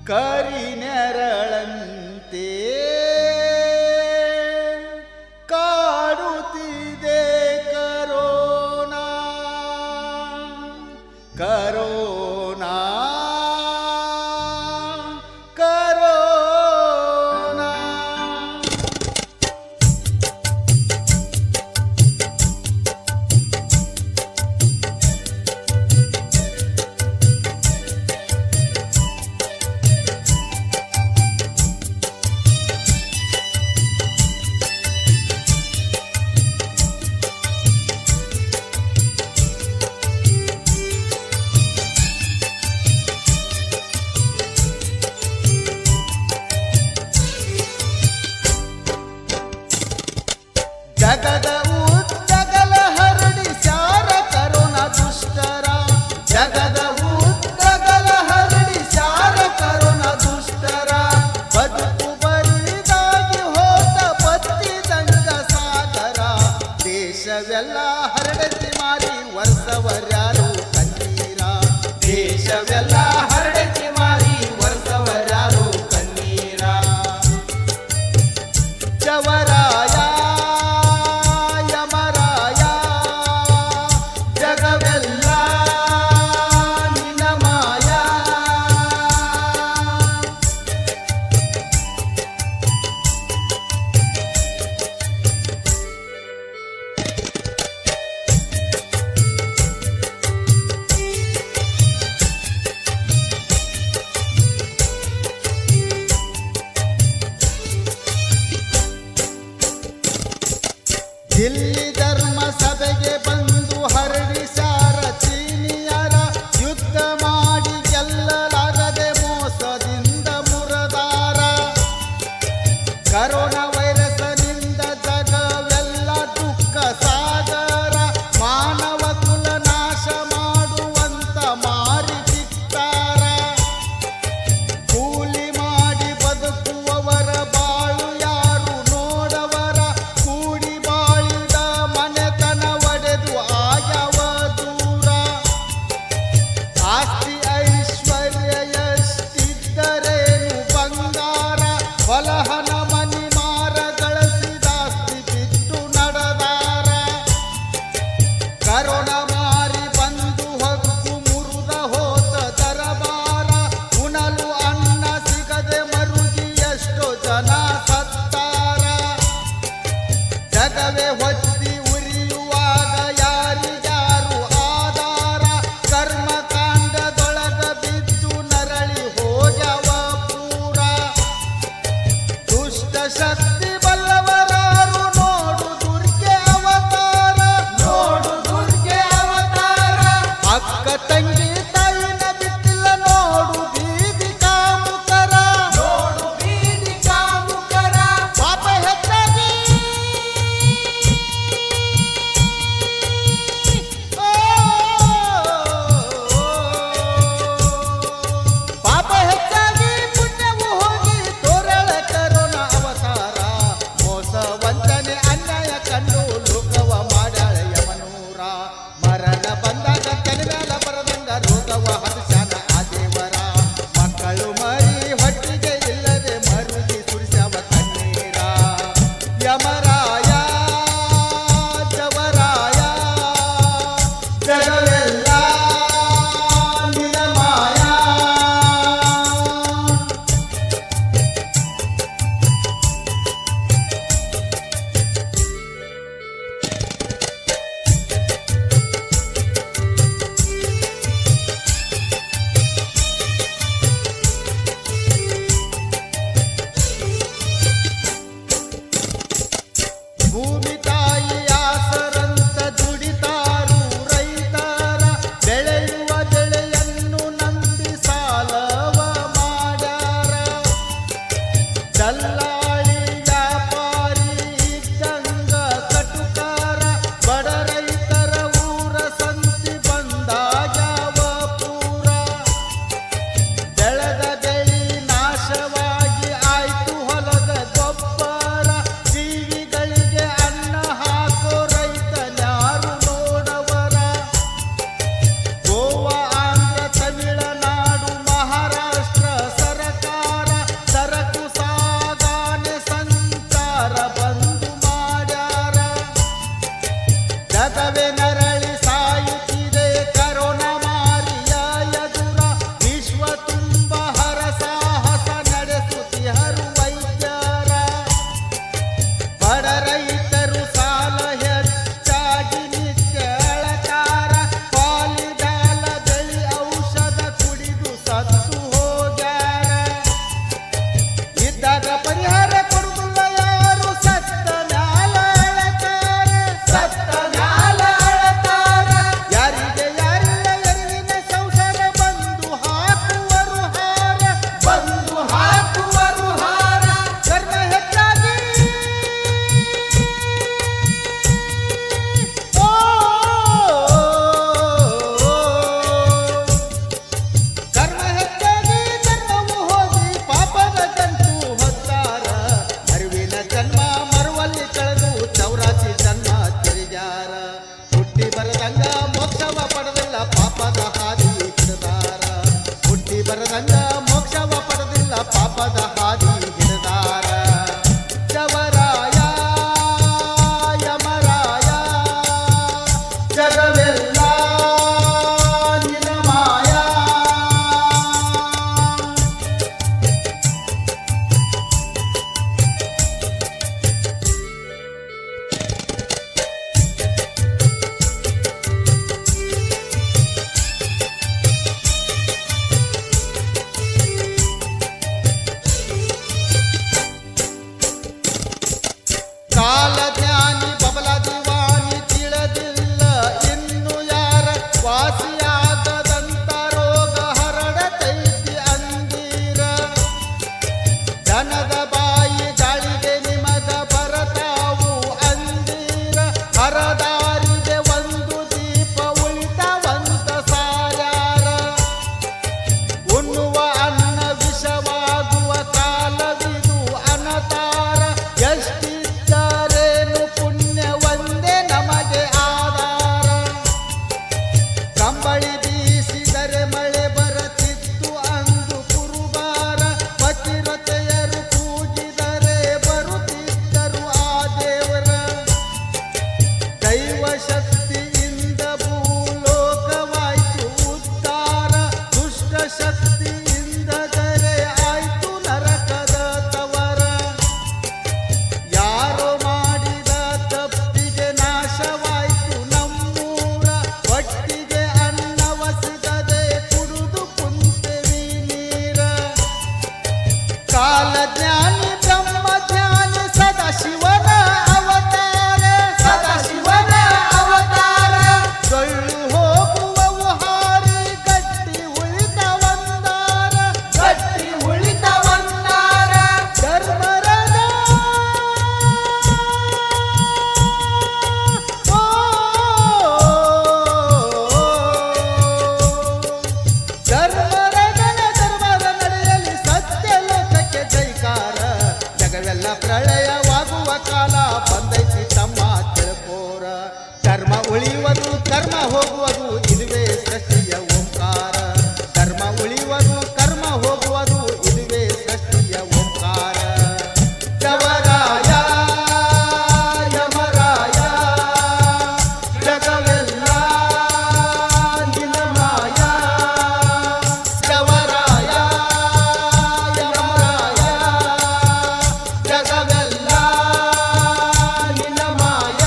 ಕರಿನೆರಳಂತೆ ಕಾಡುತ್ತಿದೆ corona corona corona. ಜಗದ ಉದ್ದಗಲ ಹರಡಿಸ್ಯಾರ corona ದುಷ್ಟರ ಜಗದ ಉದ್ದಗಲ ಹರಡಿಸ್ಯಾರ ಕರೋನಾ ದುಷ್ಟರ ಬದುಕು ಬರಿದಾಗಿ ಹೋದ ಬತ್ತಿದಂಗ ಸಾಗರ ದೇಶವೆಲ್ಲ ಹರಡತಿ ಮಾರಿ ವರ್ಷವರ್ಯಾರು ಕಣ್ಣೀರ ದೇಶವೆಲ್ಲ ಹರಡತಿ ಮಾರಿ ವರ್ಷವರ್ಯಾರು ಕಣ್ಣೀರ. ಚವರಾಯ ದಿಲ್ಲಿ ಧರ್ಮ ಸಭೆಗೆ ಬಂದು ಹರಡಿಸ್ಯಾರ ಚೀನಿಯರ ಯುದ್ಧ ಮಾಡಿ ಗೆಲ್ಲಲಾಗದೆ ಮೋಸದಿಂದ ಮುರದಾರ ಕರೋನಾ ವೈರಸ್ನಿಂದ ಜಗವೆಲ್ಲ ದುಃಖ ಸಾಗರ ಮಾನವ ಕುಲ ನಾಶ ಮಾಡುವಂತ ಮಾರಿ ಬಿಟ್ಟಾರ ಕೂಲಿ ಮಾಡಿ ಬದುಕುವವರ ಬಾಳು ಯಾರು ನೋಡವರ ಕೂಡಿ ಬಾಳಿದ ಮನೆತನ ಒಡೆದು ಜಗವೇ ನರಳಿ ಸಾಯುತ್ತಿದೆ ಕರೋನಾ ಮಾರಿಯ ಎದುರ ವಿಶ್ವ ತುಂಬ ಹರಸಾಹಸ ನಡೆಸುತ್ತಿಹರು ವೈದ್ಯರ ಬಡ ರೈತರು ಸಾಲ ಹೆಚ್ಚಾಗಿ ನಿತ್ಯ ಅಳತಾರ ಪಾಲಿದಾಲ ಬೆಳಿ ಔಷಧ ಕುಡಿದು ಸತ್ತು ಹೋಗ್ಯಾರ ಇದ್ದಾಗ ಪರಿಹಾರ ಕೊಡುವುದಿಲ್ಲ ಯಾರು ಸತ್ತ ಮ್ಯಾಲ ಅಳತಾರ ಸತ್ತ ಮ್ಯಾಲ ಅಳತಾರ ಯಾರಿಗೆ ಯಾರಿಲ್ಲ ಎರಿವಿನ ಸಂಸಾರ ಬಂದು ಹಾಕುವರು ಹಾರ ಬಂದು ಹಾಕುವರು ಹಾರ ಕರ್ಮ ಹೆಚ್ಚಾಗಿ ಕರ್ಮ ಹೆಚ್ಚಾಗಿ ಧರ್ಮವು ಹೋಗಿ ಪಾಪದ ಗಂಟು ಹೊತ್ತಾರ ಅರಿವಿನ ಜನ್ಮ ಮರುವಲ್ಲಿ ಕಳೆದು 84 ಜನ್ಮ ತಿರುಗ್ಯಾರ ಹುಟ್ಟಿ ಬರದಂಗ ಮೋಕ್ಷವ ಪಡೆದಿಲ್ಲ ಪಾಪದ ಹಾದಿ ಹಿಡಿದಾರ ಹುಟ್ಟಿ ಬರದಂಗ ಮೋಕ್ಷವ ಪಡೆದಿಲ್ಲ ಪಾಪದ ಹಾದಿ ಹಿಡಿದಾರ ಜವರಾಯ ಯಮರಾಯ ಜಗವೆಲ್ಲ ನಿನ್ನ ಮಾಯ ಕಾಲಜ್ಞಾನಿ ಬಬಲ ದಿವಾನಿ ತಿಳಿದಿಲ್ಲ ಇನ್ನು ಯಾರ ವಾಸಿಯಾಗದಂತ ರೋಗ ಹರಡತೈತಿ ಅಂದೀರ ಜನದ ಬಾಯಿ ಗಾಳಿಗೆ ನಿಮಗ ಬರತಾವು ಅಂದೀರ ಹರದಾರಿಗೆ ಒಂದು ದೀಪ ಉಳಿತವಂತ ಸಾರ್ಯಾರ ಉಣ್ಣುವ ಅನ್ನ ವಿಷವಾಗುವ ಕಾಲವಿದು ಅನತಾರ ಎಷ್ಟಿದ್ದರೇನು ಪುಣ್ಯ ಒಂದೇ ನಮಗೆ ಆಧಾರ ಕಂಬಳಿ ಬೀಸಿದರೆ ಮಳೆ ಬರತಿತ್ತು ಅಂದು ಕುರುಬಾರ ಪತಿರತೆಯರು ಕೂಗಿದರೆ ಬರುತ್ತಿದ್ದರು ಆ ದೇವರ ದೈವ ಶಕ್ತಿಯಿಂದ ಭೂಲೋಕವಾಯ್ತು ಉದ್ಧಾರ ದುಷ್ಟ ಶಕ್ತಿಯಿಂದ ದರೆ ಆಯ್ತು ನರಕದ ತವರ ಯಾರೋ ಮಾಡಿದ ತಪ್ಪಿಗೆ ನಾಶವಾಯ್ತು ನಮ್ಮೂರ ಒಟ್ಟಿಗೆ ಅನ್ನವ ಸಿಗದೆ ಕುಡಿದು ಕುಂತೆವಿ ನೀರ ಕಾಲಜ್ಞಾನಿ ಬ್ರಹ್ಮಜ್ಞಾನಿ ಸದಾಶಿವನ ಅವತಾರ ಸದಾಶಿವನ ಅವತಾರ ಸೊಳ್ಳು ಹೋಗುವವು ಹಾರಿ ಗಟ್ಟಿ ಉಳಿತವಂದಾರ ಗಟ್ಟಿ ಉಳಿತವಂದಾರ ಧರ್ಮರದ ಧರ್ಮದ ನಡೆಯಲಿ ಸತ್ಯ ಲೋಕಕ್ಕೆ ಜೈಕಾರ ಜಗವೆಲ್ಲ ಪ್ರಳಯವಾಗುವ ಕಾಲ ಬಂದೈತಿ ತಮ್ಮ ತಿಳ್ಕೋರ ಧರ್ಮ ಉಳಿಯುವುದು ಕರ್ಮ ಹೋಗುವುದು ಇದುವೇ ಸೃಷ್ಟಿಯ ಓಂಕಾರ ಧರ್ಮ ಉಳಿಯುವುದು ಕರ್ಮ ಹೋಗುವುದು ಇದುವೇ ಸೃಷ್ಟಿಯ ಓಂಕಾರ ಜವರಾಯ ಯಮರಾಯ ಜಗವೆಲ್ಲ ನಿನ್ನ ಮಾಯ ಜವರಾಯ ಯಮರಾಯ ಜಗವೆಲ್ಲ ನಿನ್ನ ಮಾಯ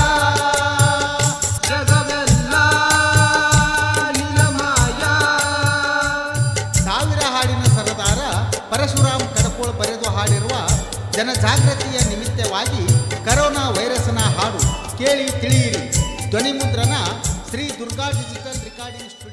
ಜಗವೆಲ್ಲ ನಿನ್ನ ಮಾಯ. ಸಾವಿರ ಹಾಡಿನ ಸರದಾರ ಪರಶುರಾಮ್ ಕಡಕೋಳ ಬರೆದು ಹಾಡಿರುವ ಜನಜಾಗೃತಿಯ ನಿಮಿತ್ತವಾಗಿ ಕರೋನಾ ವೈರಸ್ನ ಹಾಡು ಕೇಳಿ ತಿಳಿಯಿರಿ. ಧ್ವನಿ ಮುದ್ರಣ Shri Durga digital recording studio.